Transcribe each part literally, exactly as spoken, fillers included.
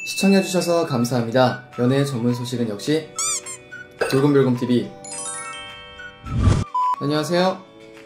시청해주셔서 감사합니다. 연애 전문 소식은 역시 돌곰별곰티비. 안녕하세요.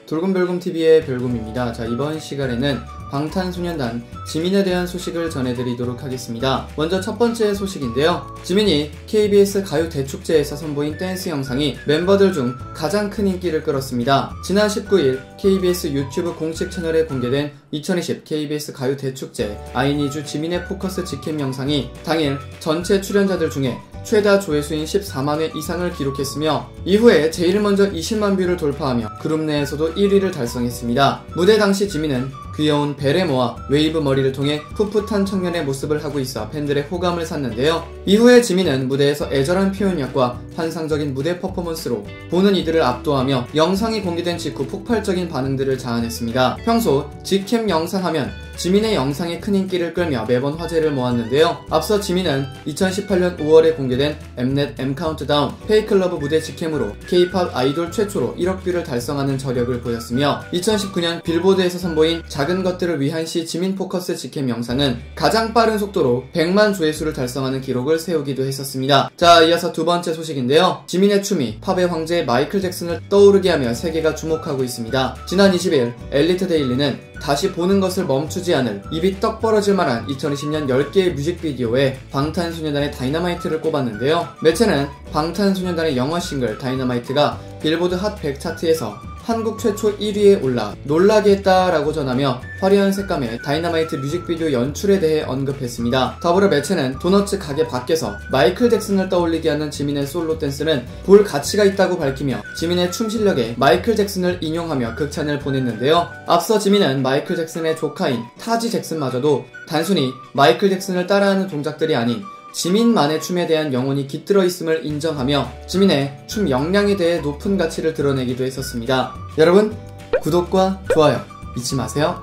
돌곰별곰티비의 별곰입니다. 자, 이번 시간에는 방탄소년단 지민에 대한 소식을 전해드리도록 하겠습니다. 먼저 첫 번째 소식인데요. 지민이 케이비에스 가요 대축제에서 선보인 댄스 영상이 멤버들 중 가장 큰 인기를 끌었습니다. 지난 십구일 케이비에스 유튜브 공식 채널에 공개된 이천이십 케이비에스 가요 대축제 아이니즈 지민의 포커스 직캠 영상이 당일 전체 출연자들 중에 최다 조회수인 십사만 회 이상을 기록했으며 이후에 제일 먼저 이십만 뷰를 돌파하며 그룹 내에서도 일 위를 달성했습니다. 무대 당시 지민은 귀여운 베레모와 웨이브 머리를 통해 풋풋한 청년의 모습을 하고 있어 팬들의 호감을 샀는데요. 이후에 지민은 무대에서 애절한 표현력과 환상적인 무대 퍼포먼스로 보는 이들을 압도하며 영상이 공개된 직후 폭발적인 반응들을 자아냈습니다. 평소 직캠 영상 하면 지민의 영상이 큰 인기를 끌며 매번 화제를 모았는데요. 앞서 지민은 이천십팔년 오월에 공개된 엠넷 M카운트다운 페이클러브 무대 직캠으로 K-팝 아이돌 최초로 일억 뷰를 달성하는 저력을 보였으며 이천십구년 빌보드에서 선보인 작은 것들을 위한 시 지민 포커스 직캠 영상은 가장 빠른 속도로 백만 조회수를 달성하는 기록을 세우기도 했었습니다. 자, 이어서 두 번째 소식인데요. 지민의 춤이 팝의 황제 마이클 잭슨을 떠오르게 하며 세계가 주목하고 있습니다. 지난 이십일 엘리트 데일리는 다시 보는 것을 멈추지 않을 입이 떡 벌어질 만한 이천이십년 열 개의 뮤직비디오에 방탄소년단의 다이너마이트를 꼽았는데요. 매체는 방탄소년단의 영어 싱글 다이너마이트가 빌보드 핫 백 차트에서 한국 최초 일 위에 올라 놀라게 했다라고 전하며 화려한 색감의 다이너마이트 뮤직비디오 연출에 대해 언급했습니다. 더불어 매체는 도너츠 가게 밖에서 마이클 잭슨을 떠올리게 하는 지민의 솔로 댄스는 볼 가치가 있다고 밝히며 지민의 춤 실력에 마이클 잭슨을 인용하며 극찬을 보냈는데요. 앞서 지민은 마이클 잭슨의 조카인 타지 잭슨마저도 단순히 마이클 잭슨을 따라하는 동작들이 아닌 지민만의 춤에 대한 영혼이 깃들어 있음을 인정하며 지민의 춤 역량에 대해 높은 가치를 드러내기도 했었습니다. 여러분, 구독과 좋아요 잊지 마세요.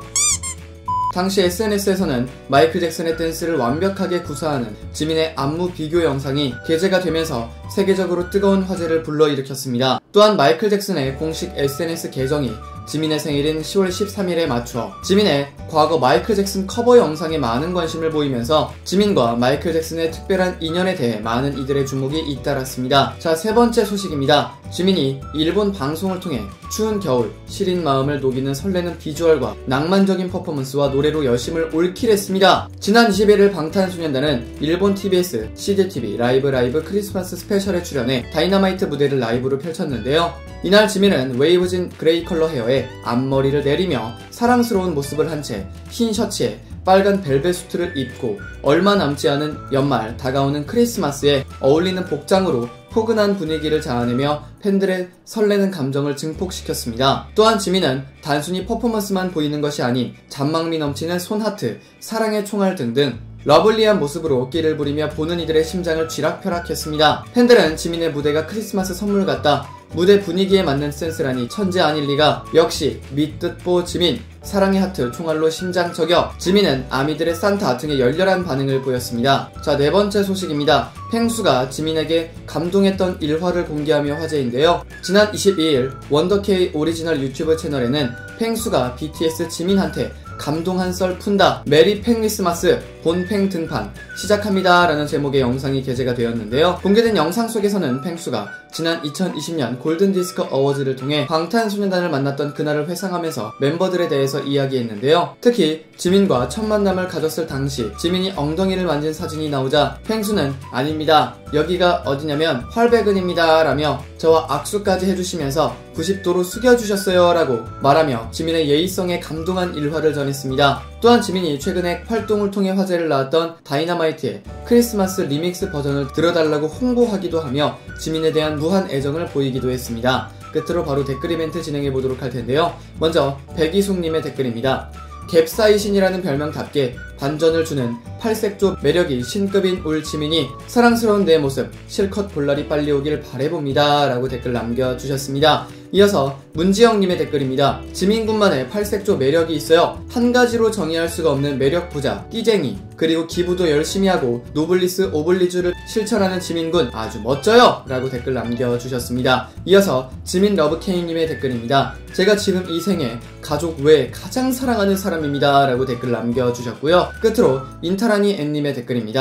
당시 에스엔에스에서는 마이클 잭슨의 댄스를 완벽하게 구사하는 지민의 안무 비교 영상이 게재가 되면서 세계적으로 뜨거운 화제를 불러일으켰습니다. 또한 마이클 잭슨의 공식 에스엔에스 계정이 지민의 생일인 시월 십삼일에 맞추어 지민의 과거 마이클 잭슨 커버 영상에 많은 관심을 보이면서 지민과 마이클 잭슨의 특별한 인연에 대해 많은 이들의 주목이 잇따랐습니다. 자, 세 번째 소식입니다. 지민이 일본 방송을 통해 추운 겨울, 시린 마음을 녹이는 설레는 비주얼과 낭만적인 퍼포먼스와 노래로 여심을 올킬했습니다. 지난 이십일일 방탄소년단은 일본 티비에스 씨지티비 라이브 라이브 크리스마스 스페셜에 출연해 다이너마이트 무대를 라이브로 펼쳤는데요. 이날 지민은 웨이브진 그레이 컬러 헤어에 앞머리를 내리며 사랑스러운 모습을 한 채 흰 셔츠에 빨간 벨벳 수트를 입고 얼마 남지 않은 연말 다가오는 크리스마스에 어울리는 복장으로 포근한 분위기를 자아내며 팬들의 설레는 감정을 증폭시켰습니다. 또한 지민은 단순히 퍼포먼스만 보이는 것이 아닌 잔망미 넘치는 손하트, 사랑의 총알 등등 러블리한 모습으로 끼를 부리며 보는 이들의 심장을 쥐락펴락했습니다. 팬들은 지민의 무대가 크리스마스 선물 같다, 무대 분위기에 맞는 센스라니 천재 아닐 리가, 역시 믿듯보 지민, 사랑의 하트 총알로 심장 저격, 지민은 아미들의 산타 등의 열렬한 반응을 보였습니다. 자, 네 번째 소식입니다. 펭수가 지민에게 감동했던 일화를 공개하며 화제인데요. 지난 이십이일 원더케이 오리지널 유튜브 채널에는 펭수가 비티에스 지민한테 감동한 썰 푼다, 메리 팽리스마스 본팽 등판 시작합니다 라는 제목의 영상이 게재가 되었는데요. 공개된 영상 속에서는 펭수가 지난 이천이십년 골든디스크 어워즈를 통해 방탄소년단을 만났던 그날을 회상하면서 멤버들에 대해서 이야기했는데요. 특히 지민과 첫 만남을 가졌을 당시 지민이 엉덩이를 만진 사진이 나오자 펭수는 아닙니다, 여기가 어디냐면 활백은입니다 라며 저와 악수까지 해주시면서 구십 도로 숙여주셨어요 라고 말하며 지민의 예의성에 감동한 일화를 전했습니다. 또한 지민이 최근에 활동을 통해 화제를 낳았던 다이너마이트의 크리스마스 리믹스 버전을 들어달라고 홍보하기도 하며 지민에 대한 무한 애정을 보이기도 했습니다. 끝으로 바로 댓글 이벤트 진행해보도록 할 텐데요. 먼저 백이숙님의 댓글입니다. 갭사이신이라는 별명답게 반전을 주는 팔색조 매력이 신급인 울 지민이 사랑스러운 내 모습 실컷 볼날이 빨리 오길 바래봅니다 라고 댓글 남겨주셨습니다. 이어서 문지영님의 댓글입니다. 지민군만의 팔색조 매력이 있어요. 한 가지로 정의할 수가 없는 매력 부자, 끼쟁이, 그리고 기부도 열심히 하고 노블리스 오블리주를 실천하는 지민군 아주 멋져요 라고 댓글 남겨주셨습니다. 이어서 지민러브케이님의 댓글입니다. 제가 지금 이 생에 가족 외에 가장 사랑하는 사람입니다 라고 댓글 남겨주셨고요. 끝으로 인타라니 엠님의 댓글입니다.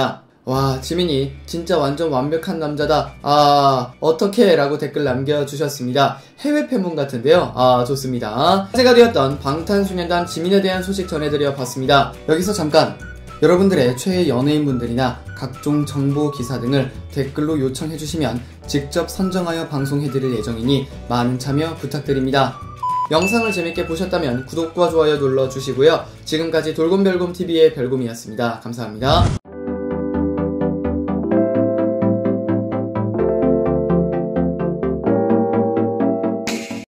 와, 지민이 진짜 완전 완벽한 남자다. 아, 어떻게? 라고 댓글 남겨주셨습니다. 해외 팬분 같은데요. 아, 좋습니다. 화제가 되었던 방탄소년단 지민에 대한 소식 전해드려 봤습니다. 여기서 잠깐! 여러분들의 최애 연예인분들이나 각종 정보 기사 등을 댓글로 요청해주시면 직접 선정하여 방송해드릴 예정이니 많은 참여 부탁드립니다. 영상을 재밌게 보셨다면 구독과 좋아요 눌러주시고요. 지금까지 돌곰별곰티비의 별곰이었습니다. 감사합니다.